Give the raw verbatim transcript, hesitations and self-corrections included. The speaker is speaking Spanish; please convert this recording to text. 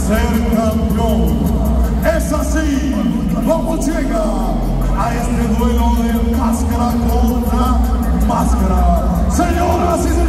ser campeón. Es así como llega a este duelo de máscara contra máscara. Señoras y